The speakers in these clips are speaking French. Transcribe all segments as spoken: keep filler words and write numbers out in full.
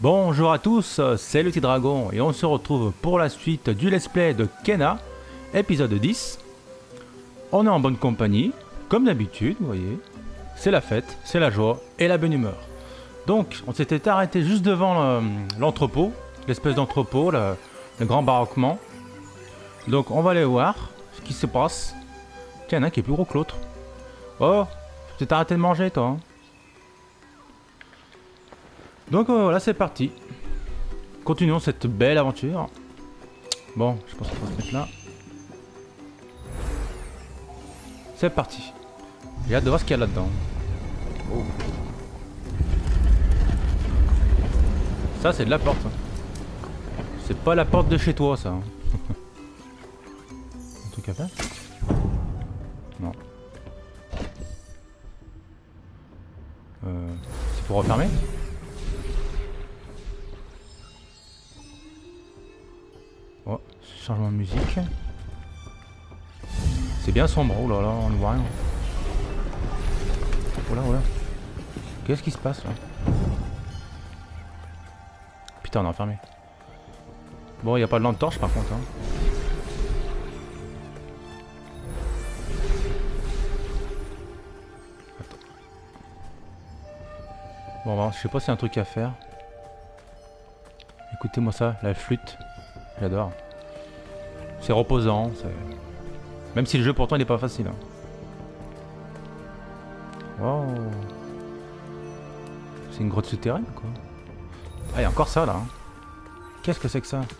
Bonjour à tous, c'est le petit dragon et on se retrouve pour la suite du let's play de Kena, épisode dix. On est en bonne compagnie, comme d'habitude, vous voyez. C'est la fête, c'est la joie et la bonne humeur. Donc, on s'était arrêté juste devant l'entrepôt, l'espèce d'entrepôt, le, le grand baraquement. Donc, on va aller voir ce qui se passe. Tiens, il y en a un qui est plus gros que l'autre. Oh, tu t'es arrêté de manger, toi, hein. Donc euh, voilà, c'est parti. Continuons cette belle aventure. Bon, je pense qu'il faut se mettre là. C'est parti. J'ai hâte de voir ce qu'il y a là-dedans. Oh. Ça, c'est de la porte. Hein. C'est pas la porte de chez toi, ça. Hein. Un truc à faire? Non. Euh, c'est pour refermer? Oh, changement de musique. C'est bien sombre, oh là là, on ne voit rien. Oh là, oh là. Qu'est-ce qui se passe là? Putain, on est enfermé. Bon, il n'y a pas de lampe torche par contre. Hein. Attends. Bon, bah, je sais pas s'il y a un truc à faire. Écoutez-moi ça, la flûte. J'adore. C'est reposant. Même si le jeu pourtant il n'est pas facile. Hein. Wow. C'est une grotte souterraine quoi. Ah, il y a encore ça là. Hein. Qu'est-ce que c'est que ça?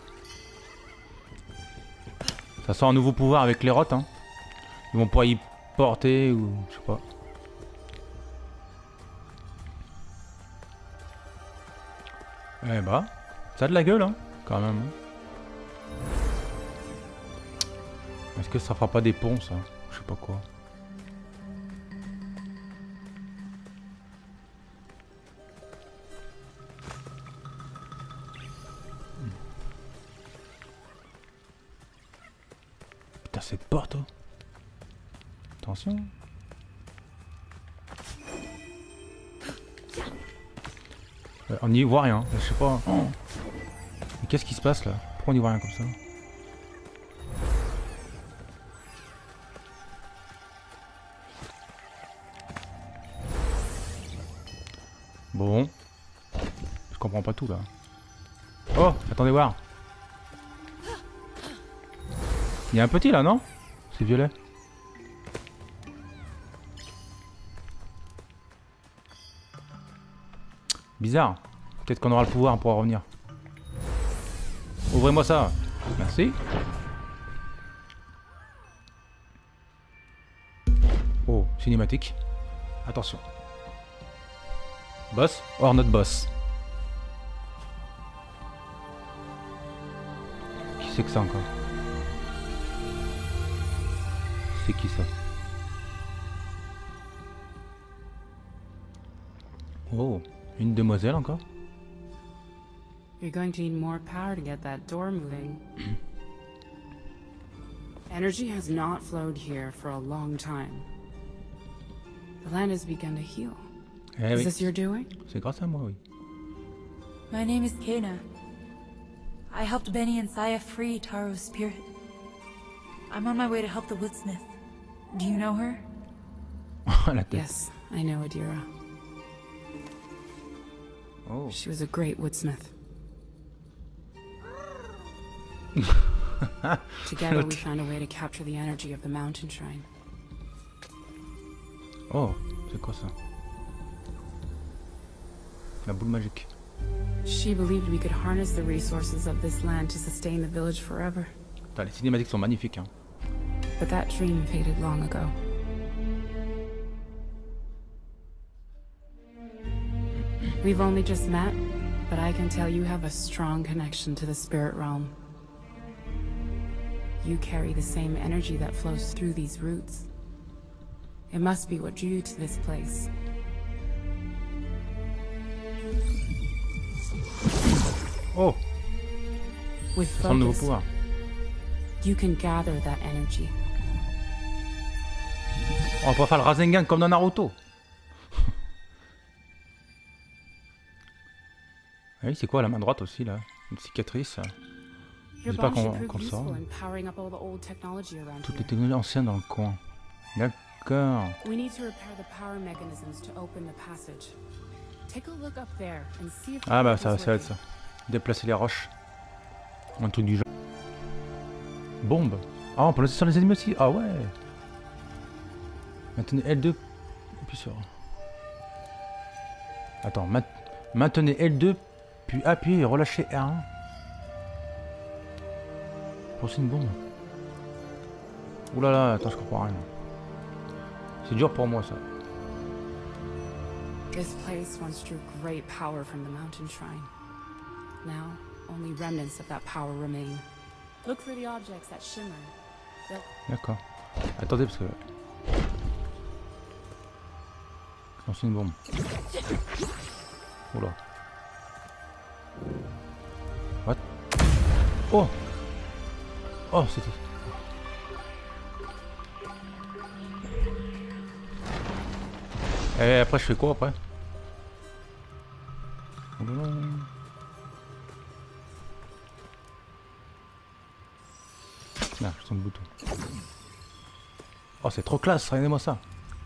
Ça sent un nouveau pouvoir avec les rottes. Hein. Ils vont pouvoir y porter ou je sais pas. Eh bah, ça a de la gueule hein, quand même. Hein. Est-ce que ça fera pas des ponts ça? Je sais pas quoi. Putain cette porte oh. Attention. Euh, on n'y voit rien, je sais pas. Oh. Mais qu'est-ce qui se passe là? Pourquoi on n'y voit rien comme ça? Bon. Je comprends pas tout là. Oh, attendez voir. Il y a un petit là, non? C'est violet. Bizarre. Peut-être qu'on aura le pouvoir pour revenir. Ouvrez-moi ça. Merci. Oh, cinématique. Attention. Boss or not boss? Qui c'est que ça encore? C'est qui ça? Oh, une demoiselle encore? You're going to need more power to get that door moving. Energy has not flowed here for a long time. The land has begun to heal. Eh Is oui. this your doing? C'est grâce à moi, oui. My name is Kena. I helped Benny and Saya free Taro's spirit. I'm on my way to help the woodsmith. Do you know her? La tête. Yes, I know Adira. Oh. She was a great woodsmith. Together we found a way to capture the energy of the mountain shrine. Oh, c'est quoi ça? La boule magique. She believed we could harness the resources of this land to sustain the village forever. Putain, les cinématiques sont magnifiques. Hein. But that dream faded long ago. We've only just met, but I can tell you have a strong connection to the spirit realm. You carry the same energy that flows through these roots. It must be what drew you to this place. Oh, With ça sent le nouveau focus, pouvoir. you can gather that energy. On va pas faire le Rasengan comme dans Naruto. Ah oui, c'est quoi la main droite aussi là? Une cicatrice. Je Your sais pas bond should qu'on prove qu'on le sort. useful in powering up all the old technology around Toutes les here. technologies anciennes dans le coin. D'accord. We need to repair the power mechanisms to open the passage. Take a look up there and see if the Ah bah clock ça, is ça va être ça. working. Déplacer les roches. Un truc du genre. Bombe. Ah, on peut lancer sur les ennemis aussi. Ah ouais. Maintenez L deux. Et puis sur. Attends, ma... maintenez L deux, puis appuyez et relâchez R un. Pour une bombe. Ouh là là, attends, je comprends rien. C'est dur pour moi ça. This place once drew great power from the mountain shrine. Now, only remnants of that power remain. Look for the objects that shimmer. They'll... D'accord. Attendez parce que... Lance une bombe. Oula. What? Oh! Oh, c'était... Et après je fais quoi après? Là, je tombe le bouton. Oh, c'est trop classe, regardez-moi ça.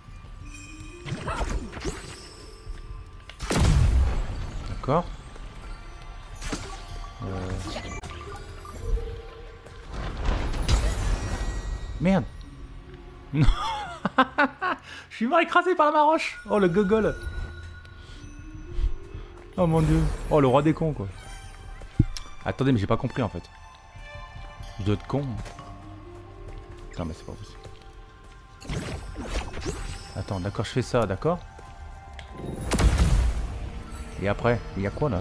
D'accord. Euh... Merde. Non. Je suis mort écrasé par la maroche. Oh le gogol. Oh mon dieu. Oh le roi des cons quoi. Attendez mais j'ai pas compris en fait. Je dois être con. Putain mais c'est pas possible. Attends d'accord je fais ça d'accord. Et après il y a quoi là?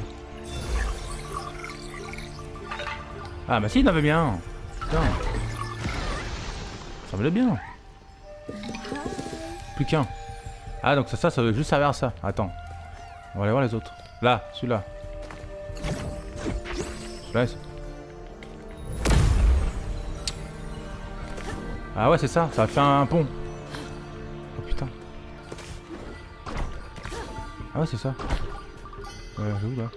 Ah bah si il en avait bien. Putain. Ça me bien. Plus qu'un. Ah donc ça, ça, ça veut juste servir à ça. Attends. On va aller voir les autres. Là, celui-là. Celui-là. Ah ouais c'est ça, ça va faire un pont. Oh putain. Ah ouais c'est ça. Euh, j'ai où là?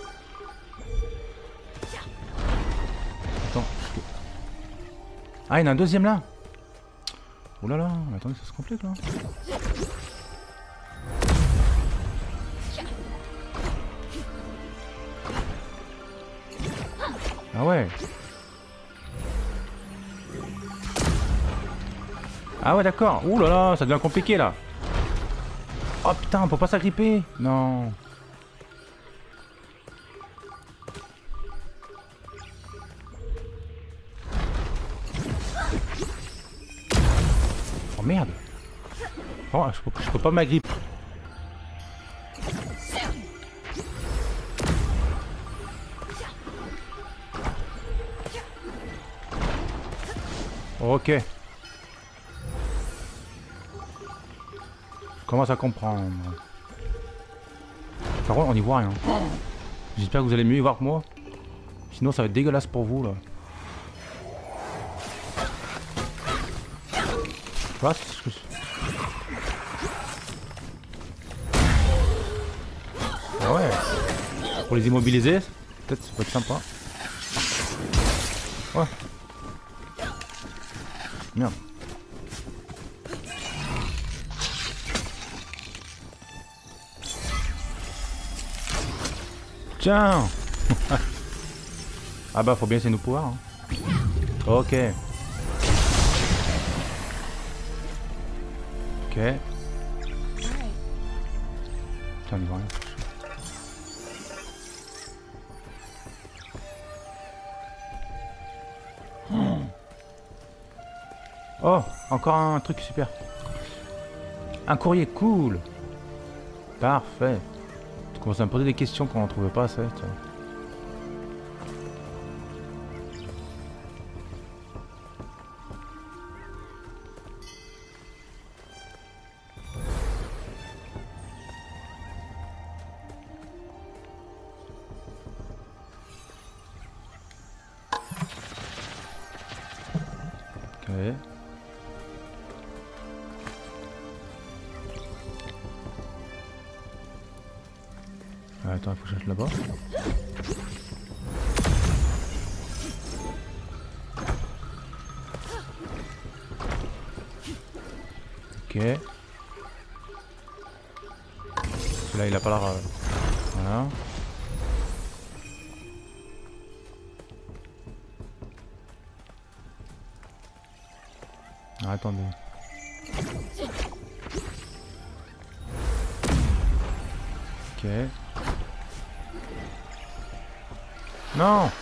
Attends. Ah il y en a un deuxième là. Oh là là, attendez ça se complique là. Ah ouais. Ah ouais d'accord. Ouh là là, ça devient compliqué là. Oh putain, on peut pas s'agripper. Non. Oh merde. Oh, je peux, je peux pas m'agripper. Ok. Je commence à comprendre. Par contre, on n'y voit rien. J'espère que vous allez mieux y voir que moi. Sinon, ça va être dégueulasse pour vous là. Voilà, c'est ce que je... Ah ouais. Pour les immobiliser, peut-être ça peut être sympa. Ouais. Merde. Tiens. Ah bah faut bien essayer nos pouvoirs. Hein. Ok. Ok. Putain, il voit rien. Oh, encore un truc super. Un courrier cool. Parfait. Tu commences à me poser des questions qu'on n'en trouvait pas assez, tiens. Ok. Ah, attends, il faut que j'aille là-bas. Ok. Là il a pas l'air... Euh... Voilà. Ah, attendez. Ok. Non.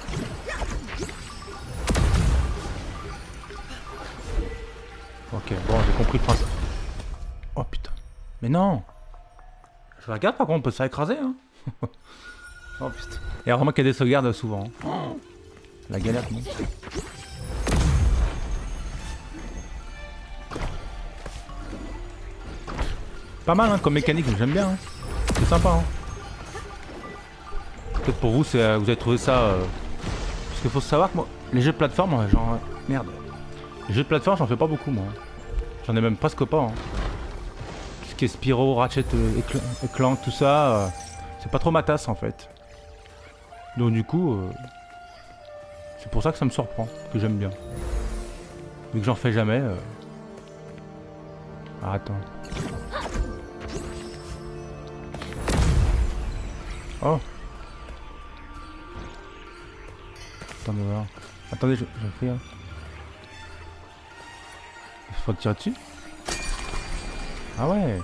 Ok, bon, j'ai compris le principe. Oh putain. Mais non. Je regarde, par contre, on peut se faire écraser, hein. Oh putain. Et vraiment qu'il y a des sauvegardes souvent. Oh, la galère, non. Pas mal, hein, comme mécanique, j'aime bien. Hein. C'est sympa, hein. Peut-être pour vous, euh, vous avez trouvé ça... Euh... Parce qu'il faut savoir que moi, les jeux de plateforme, genre... Merde. Les jeux de plateforme, j'en fais pas beaucoup, moi. J'en ai même presque pas, hein. Tout ce qui est Spyro, Ratchet et Clank, tout ça, euh, c'est pas trop ma tasse, en fait. Donc du coup, euh, c'est pour ça que ça me surprend, que j'aime bien. Vu que j'en fais jamais... Euh... Ah, attends. Oh. Attendez voir. Attendez, je, je fais. Hein. Il faut tirer dessus. Ah ouais.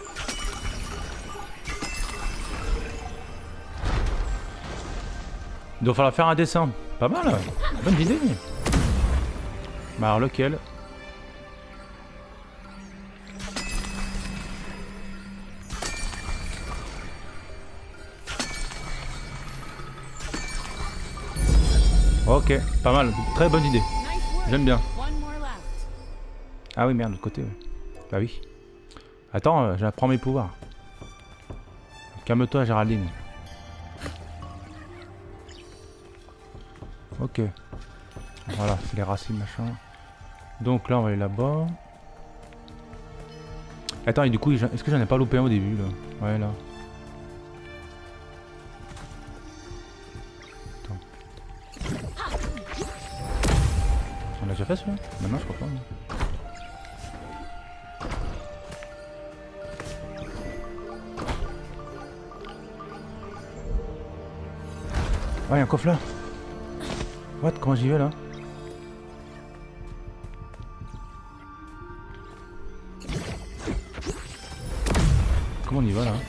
Il doit falloir faire un dessin. Pas mal. Bonne idée. Bah alors lequel? Ok, pas mal, très bonne idée. J'aime bien. Ah oui, merde, de l'autre côté. Ouais. Bah oui. Attends, euh, j'apprends mes pouvoirs. Calme-toi, Géraldine. Ok. Voilà, c'est les racines, machin. Donc là, on va aller là-bas. Attends, et du coup, est-ce que j'en ai pas loupé un au début, là? Ouais, là. On l'a déjà fait celui-là? Maintenant je crois pas. Mais... Ah, y'a un coffre là. What? Comment j'y vais là? Comment on y va là?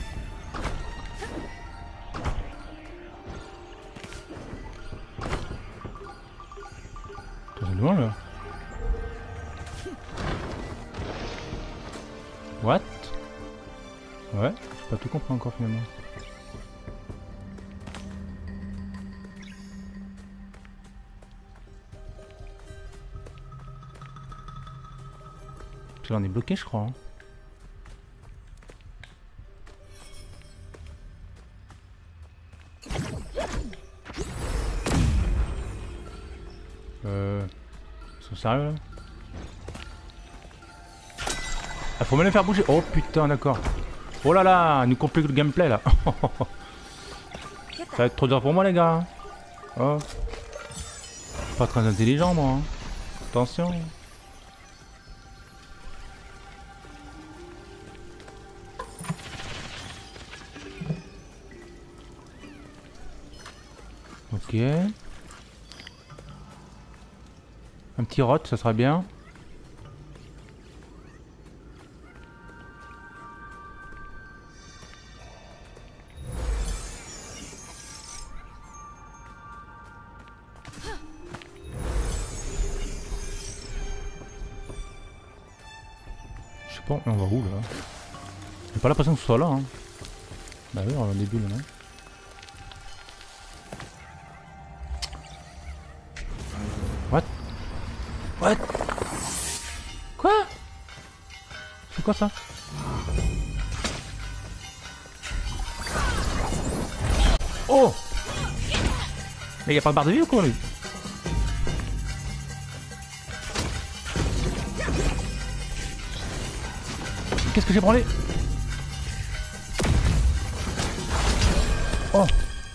C'est loin là. What? Ouais, j'ai pas tout compris encore finalement. Là on est bloqué je crois. Hein. Euh... Ils sont sérieux là? Ah, faut me les faire bouger. Oh putain, d'accord. Oh là là, nous complique le gameplay là. Ça va être trop dur pour moi les gars. Oh. Pas très intelligent moi. Hein. Attention. Ok. Un petit rot, ça sera bien. Je sais pas, on va où là? J'ai pas l'impression que ce soit là. Hein. Bah oui, on va au début là, non? What? What? Quoi? C'est quoi ça? Oh! Mais y'a pas de barre de vie ou quoi lui? Qu'est-ce que j'ai branlé? Oh.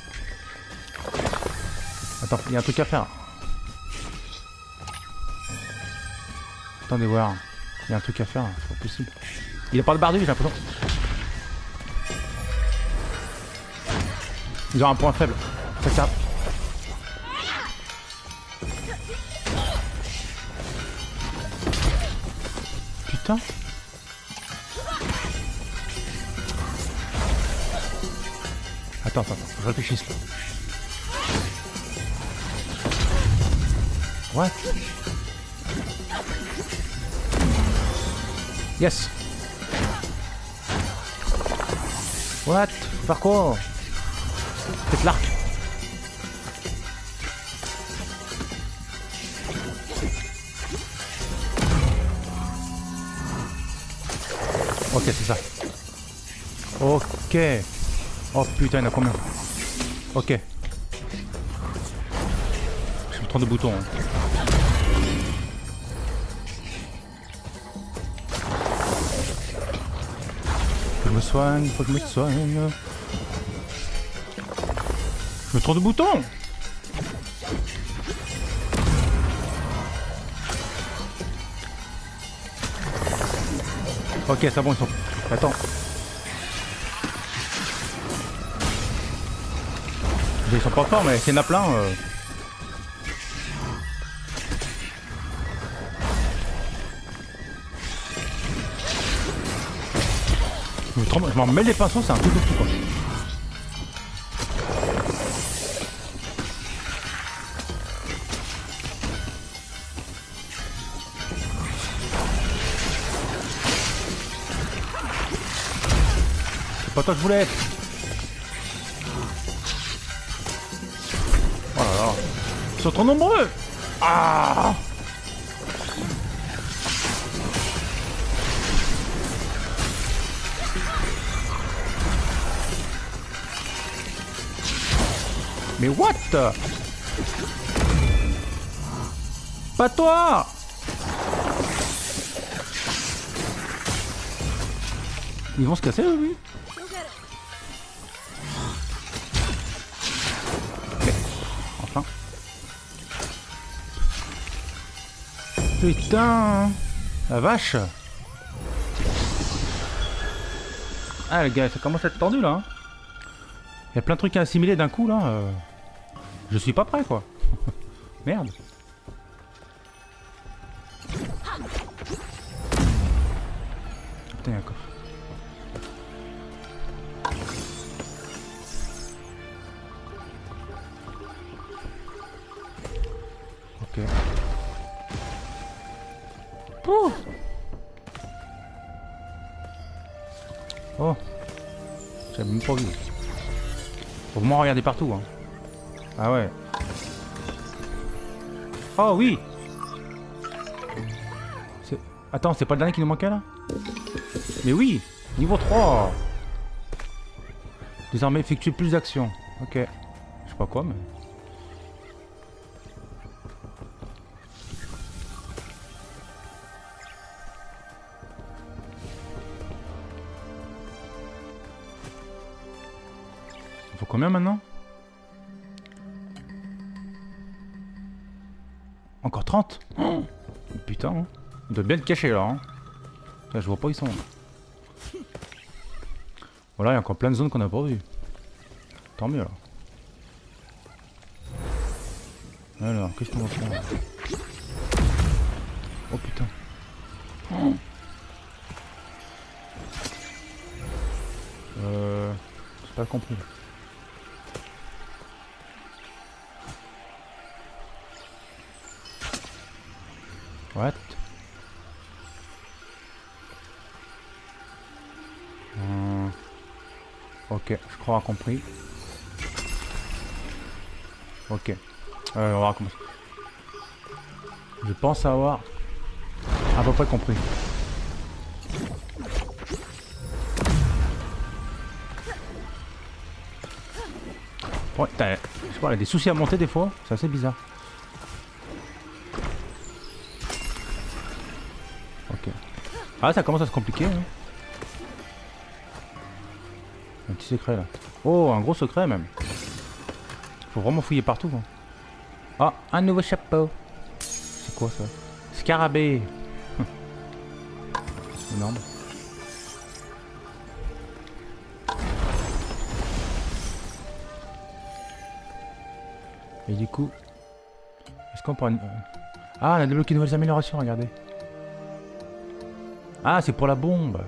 Attends, il y a un truc à faire. Attendez voir. Il y a un truc à faire, c'est pas possible. Il a pas de bardu, j'ai l'impression. Ils ont un point faible. Ça sert. Putain. Attends, attends, attends, je réfléchisse là. What? Yes. What? Faut faire quoi? Faites l'arc. Ok, c'est ça. Ok. Oh putain, il y en a combien? Ok. Je me trompe de bouton. Hein. Faut que je me soigne, faut que je me soigne. Je me trompe de bouton. Ok, c'est bon, ils sont... Attends. Ils sont pas forts, mais s'il y en a plein... Euh... Je me trompe, je m'en mets les pinceaux, c'est un truc de fou, quoi. C'est pas toi que je voulais être. Oh là là. Ils sont trop nombreux. Ah. Mais what? Pas toi. Ils vont se casser, oui. Ok. Enfin. Putain. La vache. Ah les gars, ça commence à être tendu là. Hein. Il y a plein de trucs à assimiler d'un coup là. Euh... Je suis pas prêt quoi. Merde. Putain, un coffre. Ok. Oh. Oh. J'avais même pas vu. Faut vraiment regarder partout hein. Ah ouais. Oh oui. Attends, c'est pas le dernier qui nous manquait là? Mais oui. Niveau trois. Désormais effectuer plus d'actions. Ok. Je sais pas quoi mais... Il faut combien maintenant? Encore trente? Oh putain, hein. Il doit bien être caché là. Hein. Là, je vois pas où ils sont. Voilà, il y a encore plein de zones qu'on n'a pas vues. Tant mieux là. Alors, qu'est-ce qu'on va faire? Oh putain. Oh. Euh... J'ai pas compris. What? Hum... Ok, je crois avoir compris. Ok. Euh, on va recommencer. Je pense avoir à peu près compris. Ouais, je sais pas, il y a des soucis à monter des fois, c'est assez bizarre. Ok. Ah, ça commence à se compliquer. Hein. Un petit secret là. Oh, un gros secret même. Faut vraiment fouiller partout. Hein. Ah, un nouveau chapeau. C'est quoi ça? Scarabée. Énorme. Et du coup... Est-ce qu'on prend une... Ah, on a débloqué de nouvelles améliorations, regardez. Ah, c'est pour la bombe.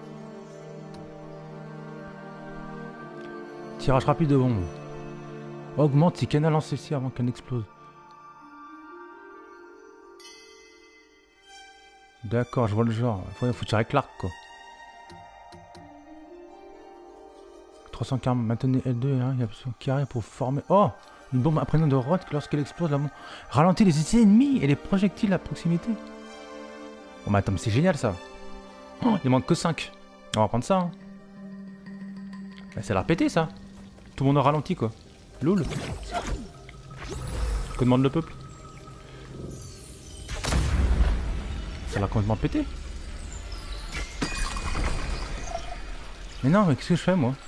Tirage rapide de bombe. Augmente si Kena lance celle-ci avant qu'elle n'explose. D'accord, je vois le genre. Faut, faut tirer avec l'arc, quoi. trois cent quarante, maintenez L deux et un, il y a qui arrive pour former... Oh! Une bombe imprégnante de Roth lorsqu'elle explose la bombe. Ralentit les ennemis et les projectiles à proximité. Bon bah attends, mais c'est génial ça. Oh, il manque que cinq. On va prendre ça. Hein. Bah, ça a l'air pété ça. Tout le monde a ralenti quoi. Loul. Que demande le peuple? Ça a l'air complètement pété. Mais non, mais qu'est-ce que je fais moi?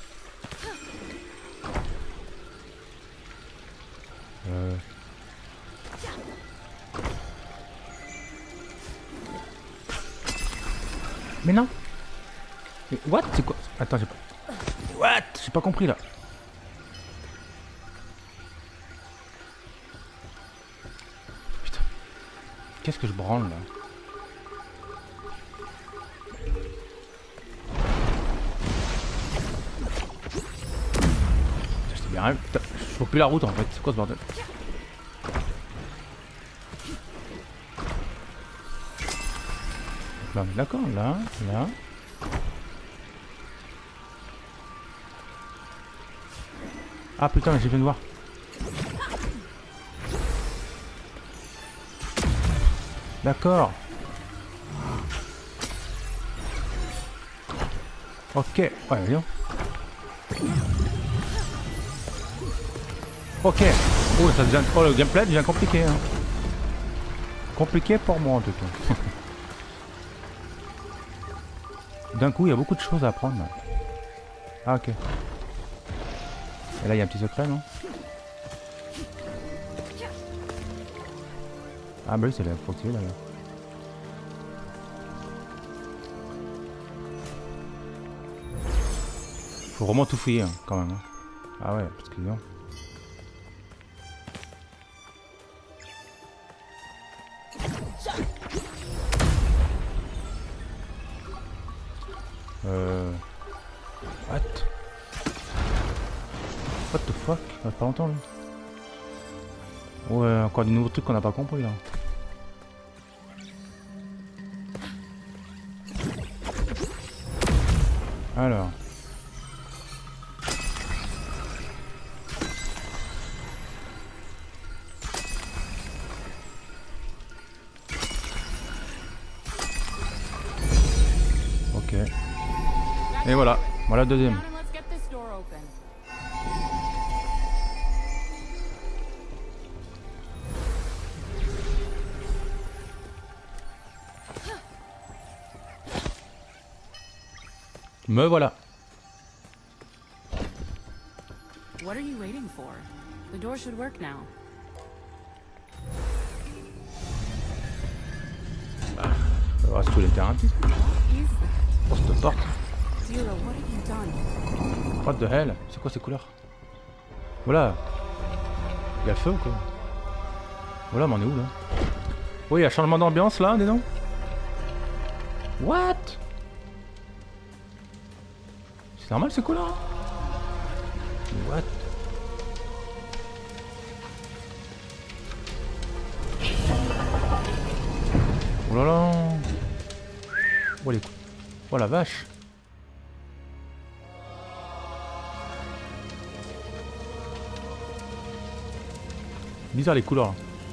Euh... Mais non. Mais what? C'est quoi? Attends, j'ai pas... What? J'ai pas compris là. Putain. Qu'est-ce que je branle là? J'étais bien... Putain, je vois plus la route en fait. C'est quoi ce bordel? Là, on est d'accord, là, là. Ah putain, j'ai viens de voir. D'accord. Ok, ouais, viens. Ok. Oh, ça devient... oh, le gameplay devient compliqué. Hein. Compliqué pour moi en tout cas. D'un coup, il y a beaucoup de choses à apprendre. Là. Ah, ok. Et là, il y a un petit secret, non? Ah, bah oui, c'est la frontière là. Faut vraiment tout fouiller, hein, quand même. Hein. Ah ouais, parce que non. Euh... What? What the fuck? Ça fait pas longtemps, là. Ouais, encore des nouveaux trucs qu'on n'a pas compris, là. Alors... Ok. Et voilà, voilà le deuxième. Me voilà. What are you waiting for? The door should work now. Ah, ça va tous les terrains. Pour cette porte. Zero, what have you done? What the hell? C'est quoi ces couleurs? Voilà. Il y a le feu ou quoi? Voilà, mais on est où là? Oui, il y a un changement d'ambiance là, dis donc. What? C'est normal ces couleurs? What? Oh là là. Oh les coups. Oh la vache. Bizarre les couleurs.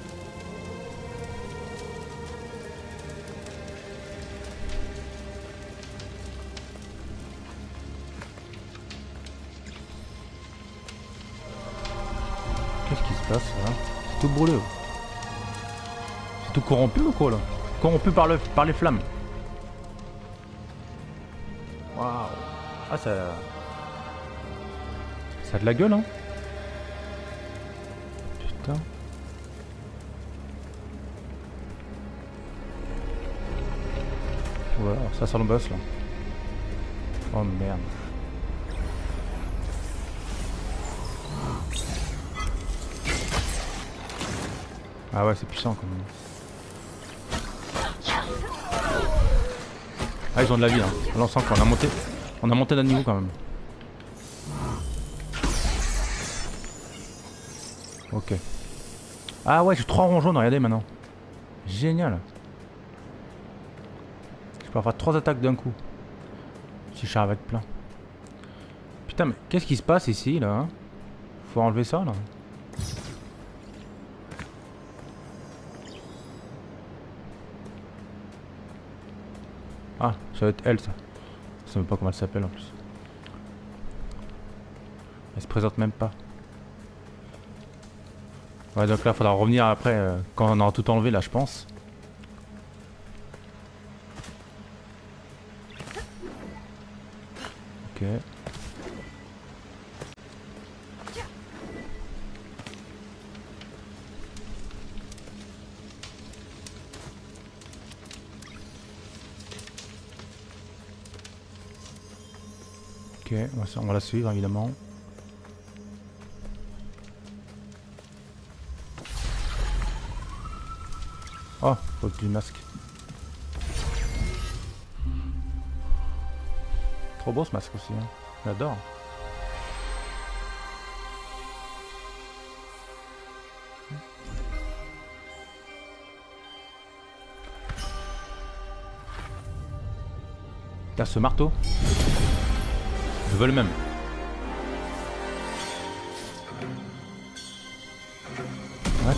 Qu'est-ce qui se passe là? C'est tout brûlé. C'est tout corrompu ou quoi là? Corrompu par, le, par les flammes. Waouh. Ah ça... Ça a de la gueule, hein. Putain. Voilà, ça sent le boss là. Oh merde. Ah ouais, c'est puissant quand même. Ah, ils ont de la vie hein. Là on sent qu'on a monté. On a monté d'un niveau quand même. Ok. Ah ouais, j'ai trois ronds jaunes, regardez maintenant. Génial. Je peux avoir trois attaques d'un coup. Si je avec plein. Putain, mais qu'est-ce qui se passe ici là hein? Faut enlever ça là. Ah, ça va être elle ça. Je sais même pas comment elle s'appelle en plus. Elle se présente même pas. Ouais, donc là, il faudra revenir après, euh, quand on aura tout enlevé, là, je pense. Ok. Ok, on va la suivre, évidemment. Oh, faut que du masque. Trop beau ce masque aussi, hein. J'adore. T'as ce marteau. Je veux le même. Ouais.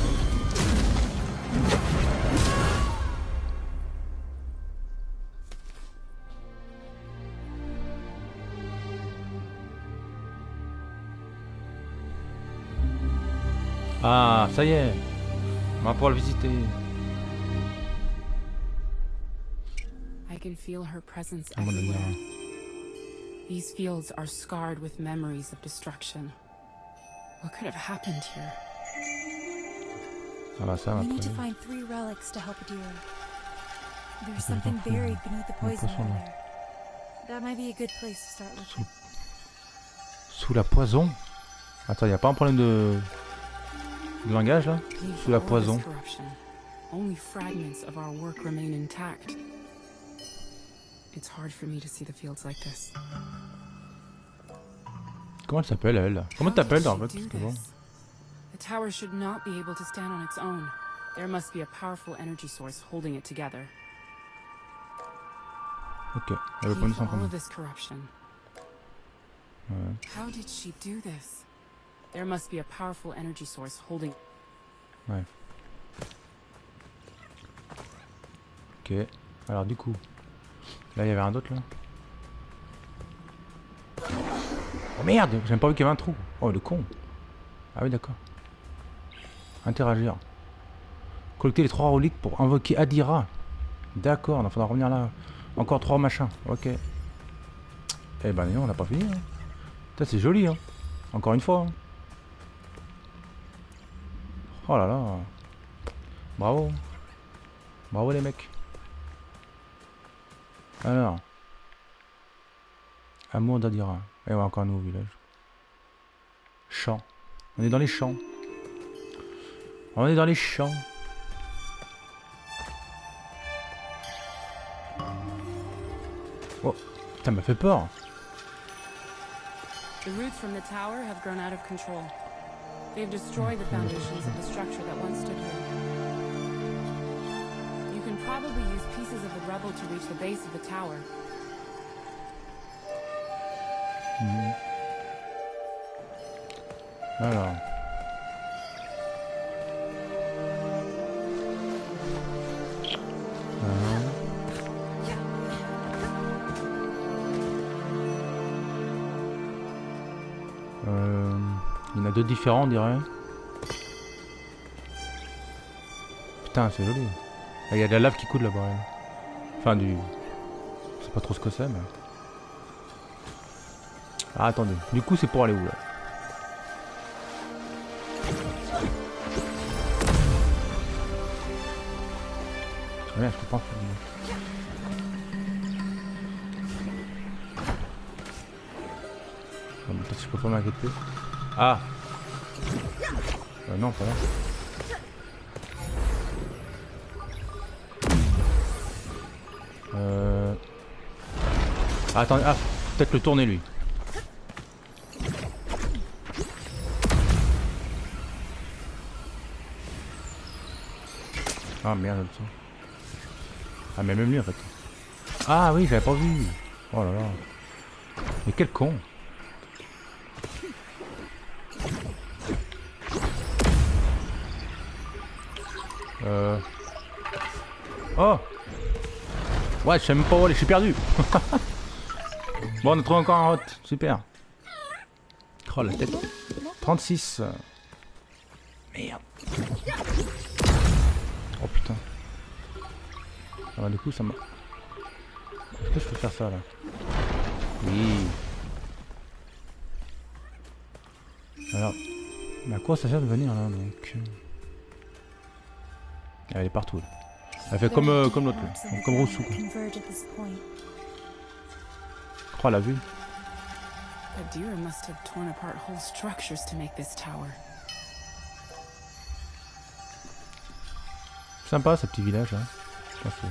Ah, ça y est. On va pouvoir le visiter. I can feel her presence everywhere. These fields are scarred with memories of destruction. What could have happened here? Ah bah ça, we need to find three relics to help Adira. There's something buried beneath the poison over there. That might be a good place to start looking. Sous la poison? Attends, y a pas un problème de, de langage là? Sous la poison. Only fragments of our work remain intact. It's hard for me to see the fields like this. Comment elle s'appelle elle? Comment t'appelles en fait? The tower should not be able to stand on its own. There must be a powerful energy source holding it together. Ok, elle veut pas all of this corruption. Ouais. How did she do this? There must be a powerful energy source holding. Ouais. Ok. Alors du coup, là il y avait un autre là. Oh merde, j'ai même pas vu qu'il y avait un trou. Oh le con. Ah oui d'accord. Interagir. Collecter les trois reliques pour invoquer Adira. D'accord, il faudra revenir là. Encore trois machins. Ok. Eh ben non, on n'a pas fini. Hein. Ça c'est joli. Hein. Encore une fois. Hein. Oh là là. Bravo. Bravo les mecs. Alors. Amour d'Adira. Et ouais, encore un nouveau village. Champs. On est dans les champs. On est dans les champs. Oh, putain, m'a fait peur. The roots from the tower have grown out of control. They've destroyed the foundations of the structure that once stood here. You can probably use pieces of the rubble to reach the base of the tower. Mmh. Alors. Euh, il y en a deux différents on dirait. Putain c'est joli. Il y a de la lave qui coule là-bas. Enfin du... Je sais pas trop ce que c'est mais... Ah attendez, du coup c'est pour aller où là? Ouais, je comprends. Bon, peut-être que je peux pas m'inquiéter. Ah euh, non, pas là. Euh... Ah, attendez, ah, peut-être le tourner lui. Ah merde, ça. Ah mais même lui en fait. Ah oui, j'avais pas vu. Oh là là. Mais quel con. Euh... Oh. Ouais, je sais même pas où aller, je suis perdu. Bon, on a trouvé encore un hot, super. Oh la tête. trente-six. Merde. Oh putain. Ah bah du coup ça m'a... Est-ce que je peux faire ça là? Oui. Alors... Mais à quoi ça sert de venir là donc? Ah, elle est partout là. Elle fait comme, euh, comme l'autre là. Comme Rousseau quoi. Oh la vue. Adira must have torn apart whole structures to make this tower. Sympa ce petit village là. Parfait.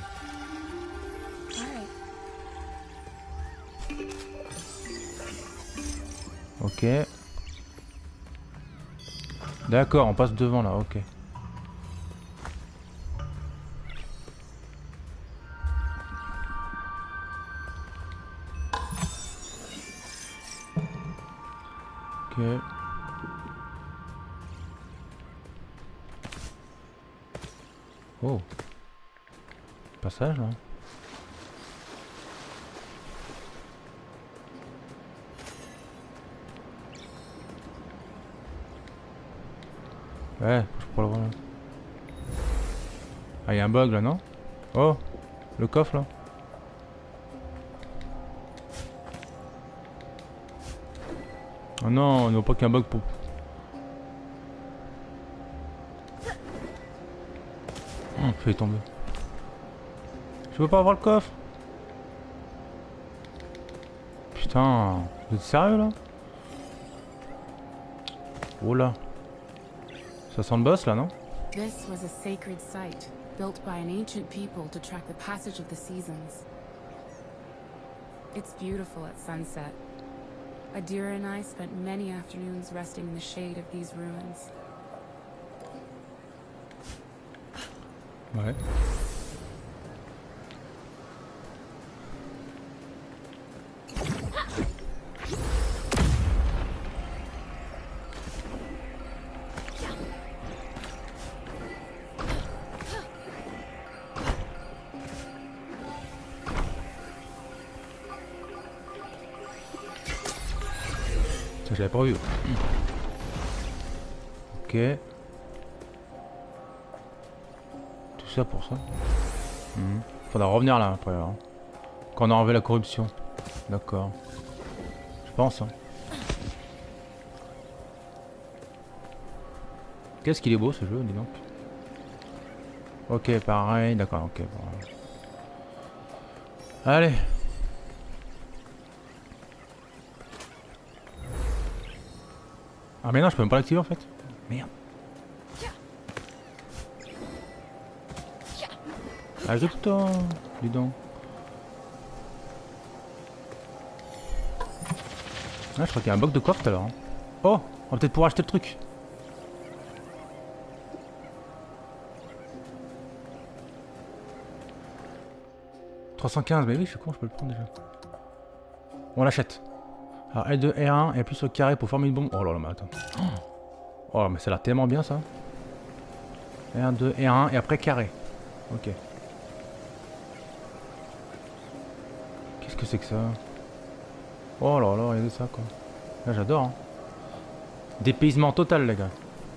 Ok. D'accord, on passe devant là, ok. Ok. Oh. Passage là. Ouais, je pourrais le voir là. Ah, il y a un bug là, non? Oh, le coffre là. Oh non, on n'a pas qu'un bug pour... Oh, fait tomber. Je peux pas avoir le coffre. Putain, vous êtes sérieux là? Oh là. Ça sent le boss là, non? This was a sacred site, built by an ancient people to track the passage of the seasons. It's beautiful at sunset. Adira and I spent many afternoons resting in the shade of these ruins. Ouais. Je l'avais pas vu. Ok. Tout ça pour ça. Mmh. Faudra revenir là après. Hein. Quand on a enlevé la corruption. D'accord. Je pense. Hein. Qu'est-ce qu'il est beau ce jeu, dis donc. Ok, pareil. D'accord, ok. Bon. Allez. Ah mais non, je peux même pas l'activer en fait. Merde. Ajoute-toi, dis donc. Ah, je crois qu'il y a un bloc de coffre tout à l'heure. Hein. Oh, on va peut-être pouvoir acheter le truc. trois cent quinze, mais oui, je suis con, je peux le prendre déjà. On l'achète. Alors L deux, R un et appuie sur le carré pour former une bombe. Oh là là, mais attends. Oh, mais ça a l'air tellement bien ça. R deux, R un et après carré. Ok. Qu'est-ce que c'est que ça? Oh là là, regardez ça quoi. Là j'adore. Hein. Dépaysement total les gars.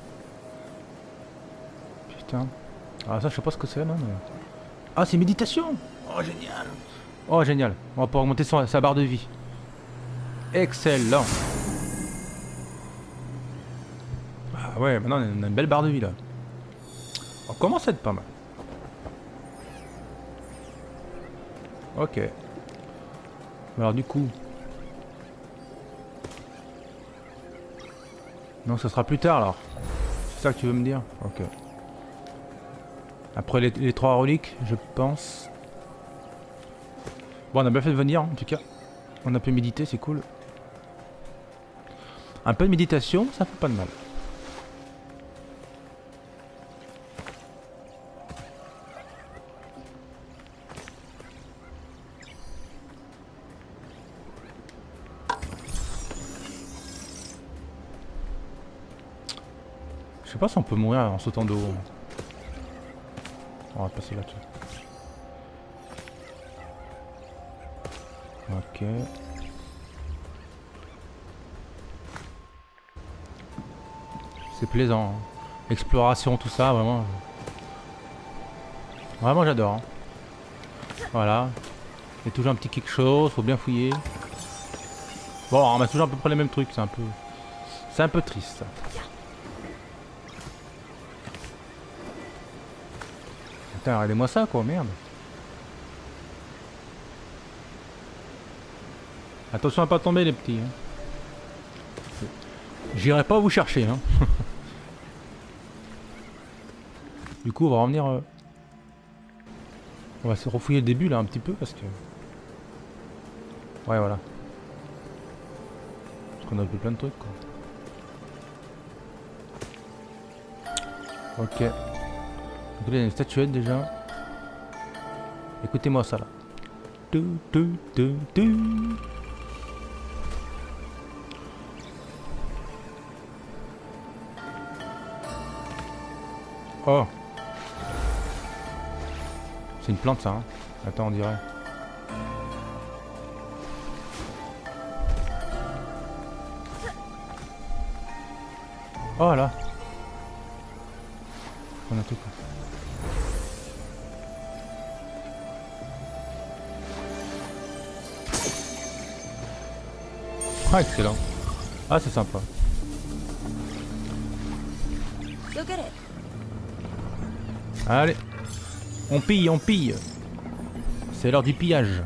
Putain. Ah ça je sais pas ce que c'est non mais... Ah c'est méditation. Oh génial. Oh génial. On va pouvoir augmenter son, sa barre de vie. Excellent. Ah ouais, maintenant on a une belle barre de vie là. On commence à être pas mal. Ok. Alors du coup... Non, ça sera plus tard alors. C'est ça que tu veux me dire? Ok. Après les, les trois reliques, je pense. Bon, on a bien fait de venir en tout cas. On a pu méditer, c'est cool. Un peu de méditation, ça fait pas de mal. Je sais pas si on peut mourir en sautant de haut. On va passer là-dessus. Ok. C'est plaisant. Hein. Exploration, tout ça, vraiment. Vraiment, j'adore. Hein. Voilà. Il y a toujours un petit quelque chose, faut bien fouiller. Bon, on ramasse toujours à peu près les mêmes trucs, c'est un peu... C'est un peu triste, ça. Putain, regardez-moi ça, quoi, merde. Attention à pas tomber, les petits. Hein. J'irai pas vous chercher, hein. Du coup, on va revenir... Euh... On va se refouiller le début, là, un petit peu, parce que... Ouais, voilà. Parce qu'on a vu plein de trucs, quoi. Ok. Donc là, il y a une statuette, déjà. Écoutez-moi ça, là. Tu, tu, tu, tu. Oh. C'est une plante ça, hein. Attends, on dirait. Oh là. On a tout quoi. Ah excellent. Ah c'est sympa. Allez. On pille, on pille. C'est l'heure du pillage.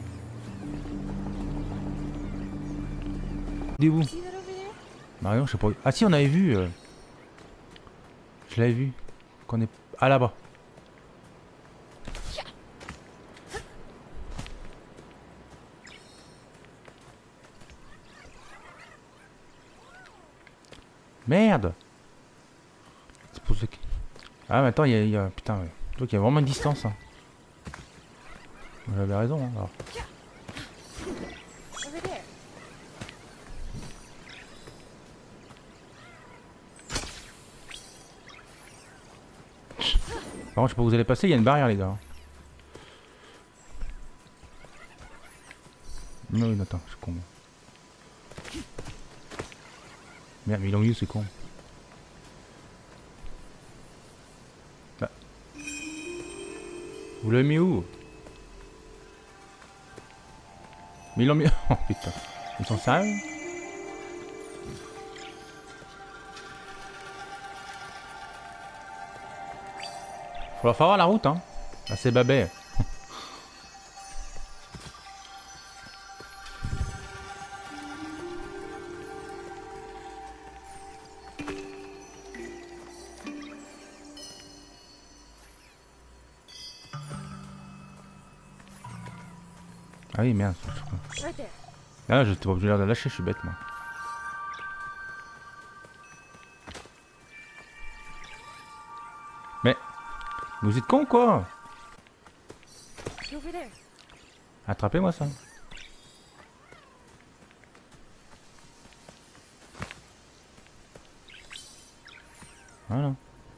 Dis-vous. Marion, je sais pas. Ah si, on avait vu. Euh... Je l'avais vu. Qu'on est... Ah là-bas. Merde. C'est pour ce qui... Ah mais attends, il y a... Il y a... Putain, ouais. Donc il y a vraiment une distance. Hein. J'avais raison. Hein, alors. Par contre, je sais pas où vous allez passer, il y a une barrière, les gars. Non, non, attends, je suis con. Merde, mais il est en milieu, c'est con. Bah. Vous l'avez mis où? Mais ils l'ont mis... Oh putain. Ils sont sérieux? Faut leur faire voir la route, hein. Ah, c'est babé. Ah oui, merde. Ah, je t'ai pas obligé de la lâcher, je suis bête, moi. Mais... Vous êtes con quoi? Attrapez-moi ça. Voilà.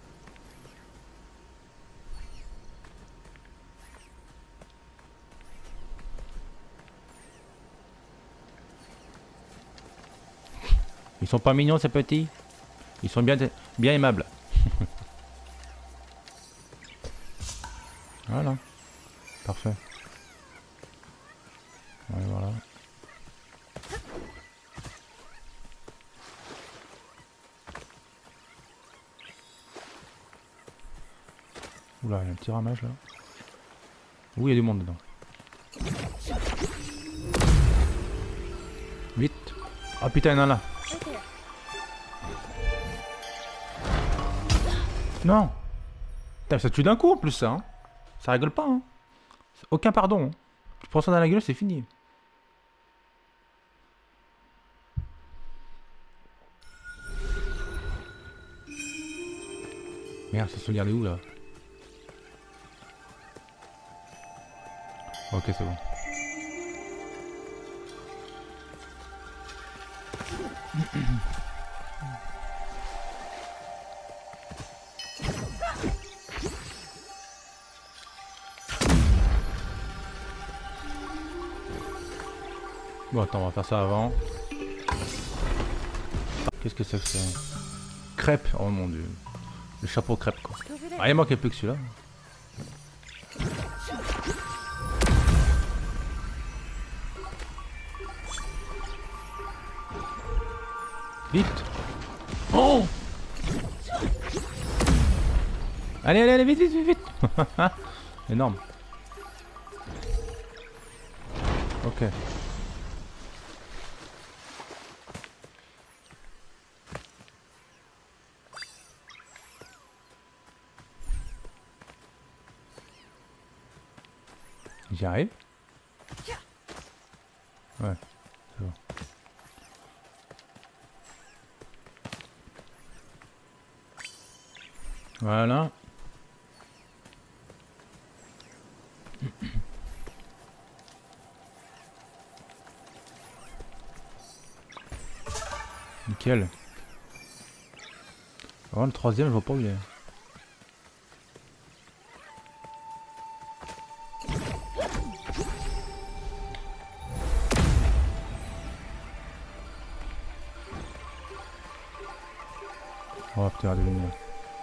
Ils sont pas mignons ces petits. Ils sont bien, bien aimables. Voilà. Parfait. Ouais, voilà. Oula, il y a un petit ramage là. Ouh, il y a du monde dedans. Vite. Oh putain, il y en a là. Non. Putain, ça tue d'un coup en plus ça. Hein. Ça rigole pas. Hein. Aucun pardon. Hein. Tu prends ça dans la gueule, c'est fini. Merde, ça se regarde où là? Ok, c'est bon. Bon, attends, on va faire ça avant. Qu'est-ce que c'est que ça? Crêpe, oh mon dieu. Le chapeau crêpe quoi. Ah, il manquait plus que celui-là. Vite. Oh. Allez, allez, allez, vite, vite, vite, vite. Énorme. Ok. J'y arrive. Ouais, c'est bon. Voilà. Nickel. Oh, le troisième, je vois pas où il est. Oh putain, de lumière.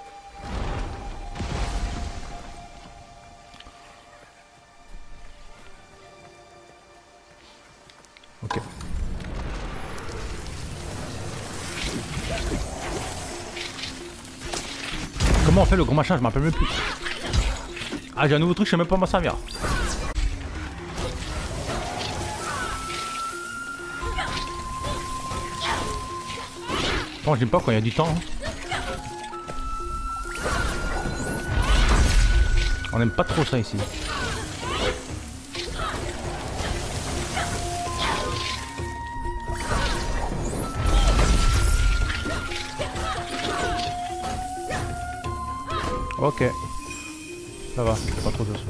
Ok. Comment on fait le gros machin? Je m'en rappelle même plus. Ah, j'ai un nouveau truc, je sais même pas m'en servir. Bon, j'aime pas quand il y a du temps. Hein. On aime pas trop ça ici. Ok. Ça va, c'est pas trop de ça.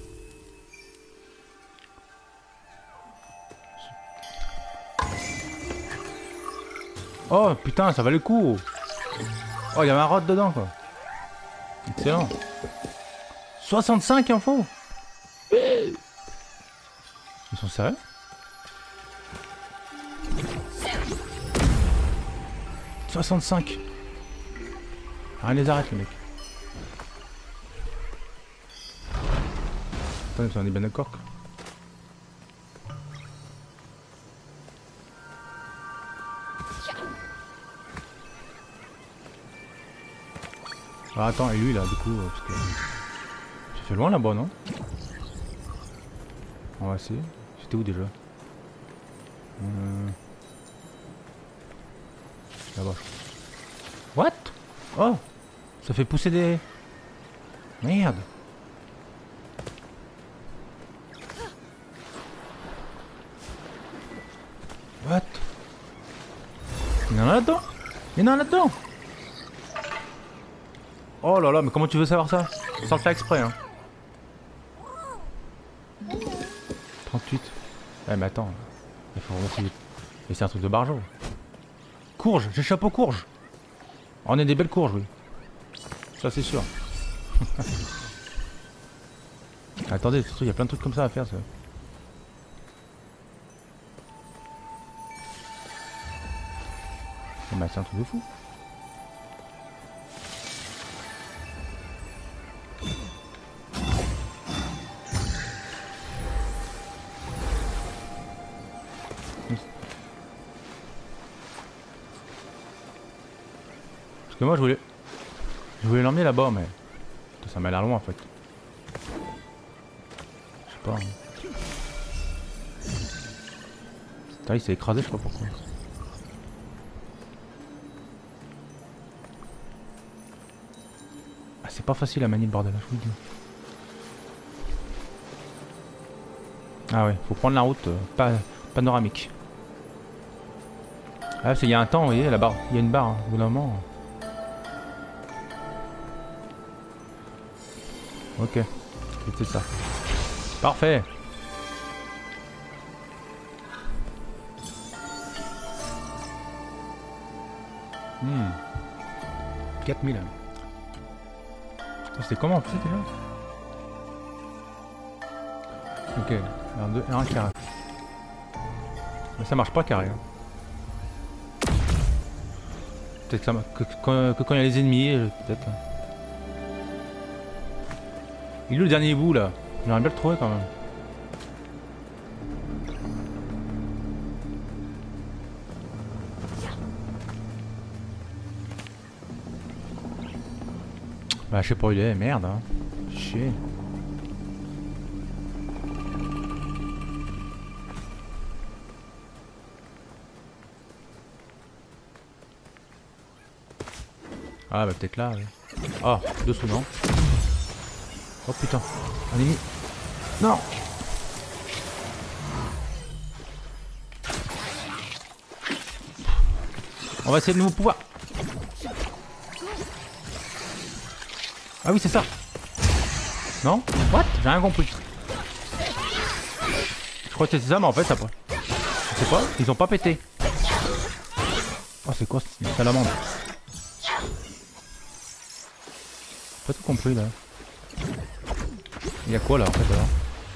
Oh putain, ça valait le coup. Oh, il y avait un rod dedans quoi. Excellent. soixante-cinq infos. Ils sont sérieux? soixante-cinq. Rien les arrête les mecs. Attends, on est bien d'accord. Ah, attends, et lui là, du coup, parce que... Ça fait loin là-bas, non? On va essayer. C'était où déjà? euh... Là-bas. What? Oh! Ça fait pousser des... Merde! What? Il y en a là-dedans? Il y en a là-dedans? Oh là là, mais comment tu veux savoir ça? Sans le faire exprès, hein. trente-huit. Ouais, mais attends. Il faut essayer. Et c'est un truc de barjo. Courge, j'échappe aux courges. On est des belles courges, oui. Ça, c'est sûr. Attendez, il y a plein de trucs comme ça à faire, ça. Bah, c'est un truc de fou. Parce que moi je voulais... Je voulais l'emmener là-bas mais... Ça m'a l'air loin en fait. Je sais pas. Hein. Putain, il s'est écrasé, je sais pas pourquoi. Ah, c'est pas facile à manier le bordel, je vous le dis. Ah ouais, faut prendre la route euh, pas panoramique. Ah, il y a un temps, vous voyez, la barre, il y a une barre, hein, au bout d'un moment. Ok, c'était ça. Parfait. Hmm. quatre mille. C'était comment en plus déjà? Ok, un, deux, un carré. Mais ça marche pas carré. Hein. Peut-être que, ça que, que, que quand il y a les ennemis, peut-être. Il est où le dernier bout là? J'aimerais bien le trouver quand même. Bah je sais pas où il est, merde hein. Chier. Ah bah peut-être là, oui. Ah, dessous non. Oh putain, un ennemi. Non. On va essayer de nouveau pouvoir. Ah oui c'est ça. Non? What? J'ai rien compris. Je crois que c'est ça mais en fait ça pas. Je sais pas, ils ont pas pété. Oh c'est quoi cette salamandre? Pas tout compris là. Il y a quoi là en fait alors?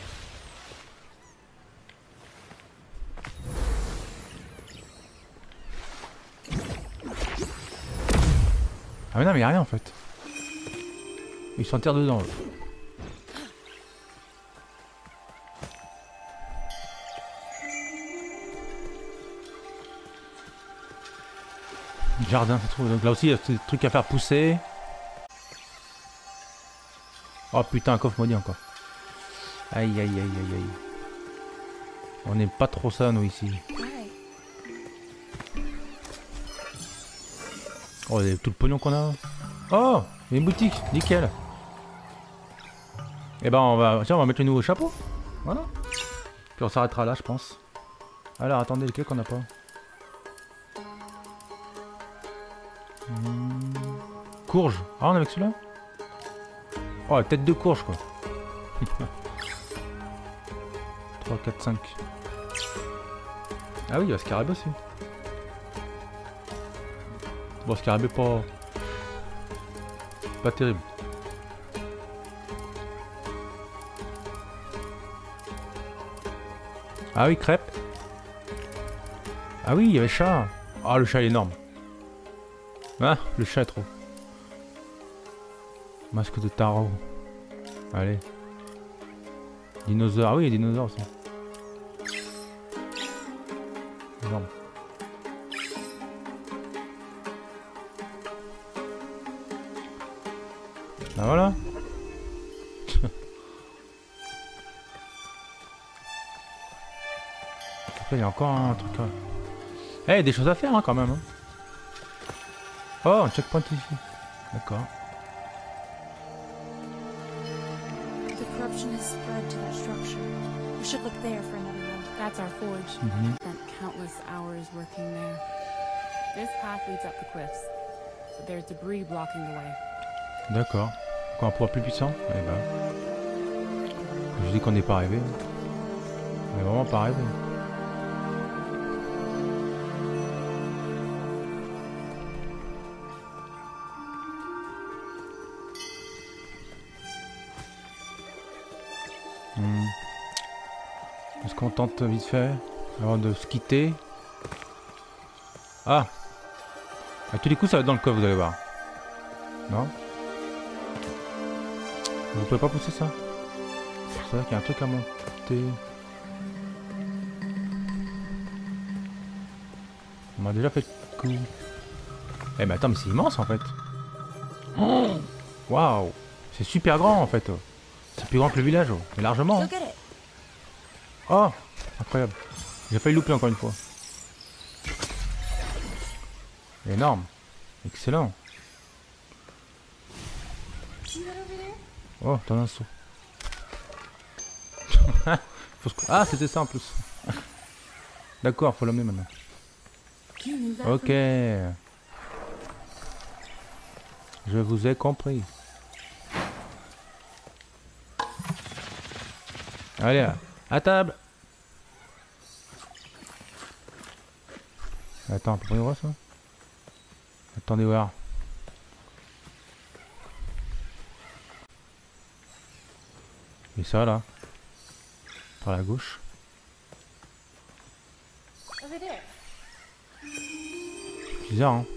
Ah mais non mais y a rien en fait. Ils s'enterrent dedans. Là. Jardin ça se trouve. Donc là aussi il y a des trucs à faire pousser. Oh putain un coffre maudit encore. Aïe aïe aïe aïe aïe. On n'est pas trop ça nous ici. Oh il y a tout le pognon qu'on a. Oh il y a une boutique, nickel. Et ben on va. Tiens on va mettre le nouveau chapeau. Voilà. Puis on s'arrêtera là je pense. Alors attendez lequel qu'on n'a pas. Hmm. Courge. Ah on est avec celui-là. Oh la tête de courge quoi. trois, quatre, cinq. Ah oui il y a scarabée aussi. Bon scarabée pas... Pas terrible. Ah oui crêpe. Ah oui il y avait le chat. Ah le chat est énorme. Ah le chat est trop. Masque de tarot. Allez. Dinosaure. Ah oui, il y a des dinosaures aussi. Énorme. Ah voilà. Après, il y a encore un truc. Eh, hey, des choses à faire hein, quand même. Hein. Oh, un checkpoint ici. D'accord. Corruption has spread to that structure. We should look there for another road. That's our forge. Mm-hmm. Spent countless hours working there. This path leads up the cliffs, but there's debris blocking the way. D'accord. Quoi, un pouvoir plus puissant? Eh ben. Je dis qu'on n'est pas arrivé. On n'est vraiment pas arrivé. Hmm. Est-ce qu'on tente vite fait avant de se quitter? Ah! À tous les coups ça va être dans le coffre, vous allez voir. Non? Vous pouvez pas pousser ça? C'est vrai qu'il y a un truc à monter. On m'a déjà fait le coup. Eh mais attends, mais c'est immense en fait. Waouh! Wow. C'est super grand en fait. C'est plus grand que le village, mais largement. Oh! Incroyable. J'ai failli louper encore une fois. Énorme. Excellent. Oh, t'en as un saut. Faut se... Ah, c'était ça en plus. D'accord, faut l'emmener maintenant. Ok. Je vous ai compris. Allez, à table. Attends, pourquoi il y aura ça? Attendez voir. Et ça là. Par la gauche. Bizarre hein.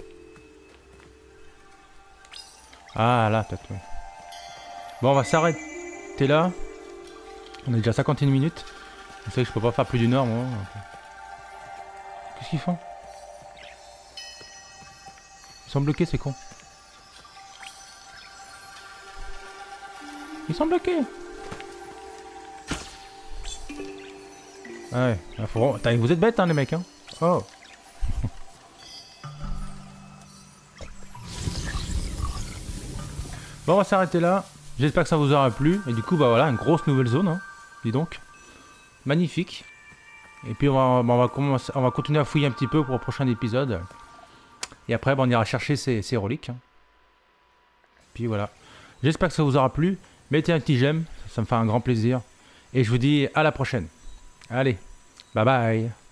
Ah là peut-être ouais. Bon on va s'arrêter là. On est déjà à cinquante et une minutes. Vous savez que je peux pas faire plus d'une heure moi. Qu'est-ce qu'ils font? Ils sont bloqués c'est con. Ils sont bloqués. Ah ouais, faut... vous êtes bêtes hein les mecs hein. Oh. Bon on va s'arrêter là. J'espère que ça vous aura plu. Et du coup bah voilà, une grosse nouvelle zone hein. Dis donc. Magnifique. Et puis on va, on va, commencer, on va continuer à fouiller un petit peu pour le prochain épisode. Et après bah, on ira chercher ces, ces reliques. Hein. Puis voilà. J'espère que ça vous aura plu. Mettez un petit j'aime, ça me fait un grand plaisir. Et je vous dis à la prochaine. Allez, bye bye.